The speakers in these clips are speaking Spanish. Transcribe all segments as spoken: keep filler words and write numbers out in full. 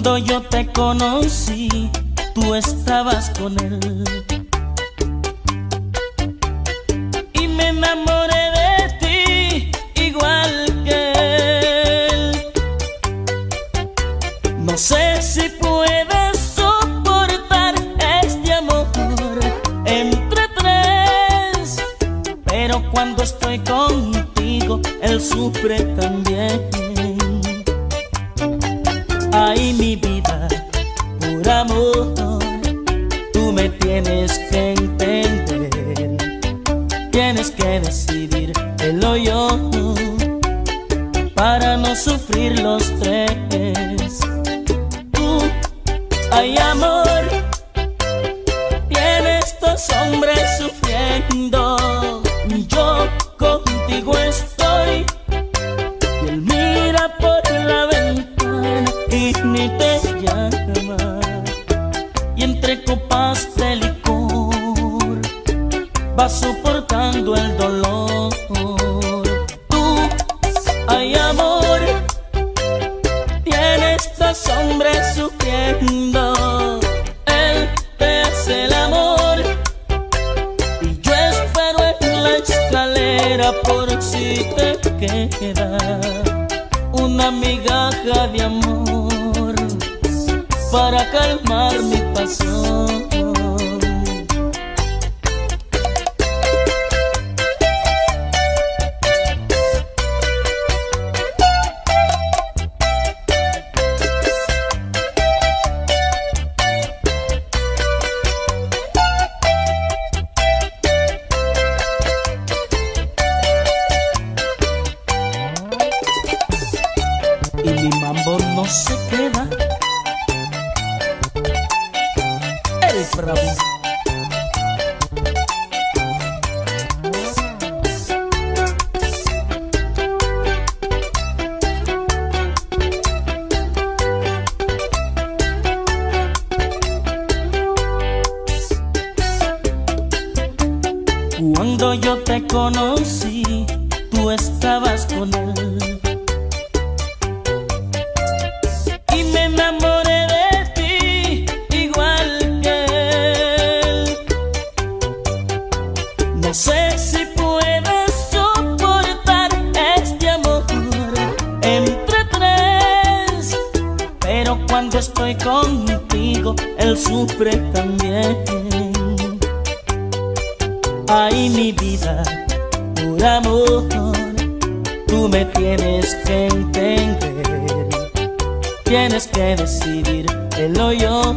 Cuando yo te conocí, tú estabas con él y me enamoré de ti igual que él. No sé si puedes soportar este amor entre tres, pero cuando estoy contigo, él sufre también. Ay, mi vida, por amor, tú me tienes que entender. Tienes que decidir, él o yo, para no sufrir los tres. Tú, ay, amor, tienes dos hombres sufriendo. Yo contigo estoy y él mira por la ventana y ni te llama, y entre copas de licor va soportando el dolor. Tú, ay, amor, tienes dos hombres sufriendo. Él te hace el amor y yo espero en la escalera por si te queda una migaja de amor para calmar mi pasión. Y mi mambo no se queda. El bravo. Cuando yo te conocí, tú estabas con él y me enamoré de ti igual que él. No sé si puedes soportar este amor entre tres, pero cuando estoy contigo, él sufre también. Ay, mi vida, por amor, tú me tienes que entender. Tienes que decidir, él o yo,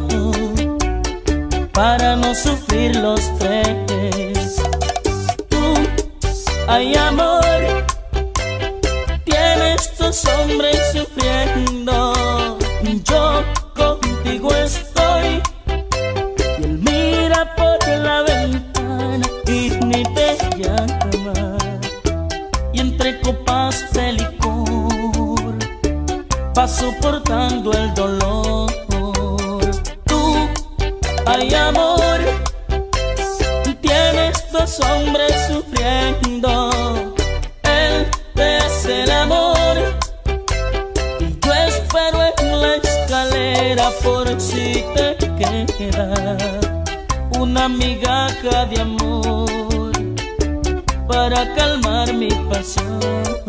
para no sufrir los tres. Tú, ay, amor, tienes dos hombres sufriendo. Yo contigo estoy y él mira por la ventana y ni te llama, y entre copas de licor va soportando el dolor. Tú, ay, amor, tienes dos hombres sufriendo. Él te hace el amor y yo espero en la escalera por si te queda una migaja de amor para calmar mi pasión.